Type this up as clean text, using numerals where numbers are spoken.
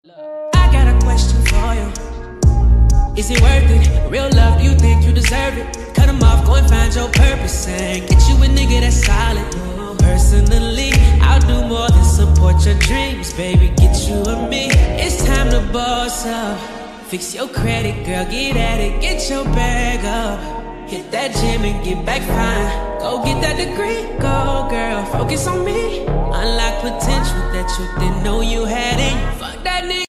I got a question for you. Is it worth it? Real love, do you think you deserve it? Cut them off, go and find your purpose and get you a nigga that's solid. Personally, I'll do more than support your dreams, baby, get you and me. It's time to boss up. Fix your credit, girl, get at it, get your bag up. Hit that gym and get back fine. Go get that degree, go girl, focus on me. Unlock potential that you didn't know you had in you. Fuck that nigga.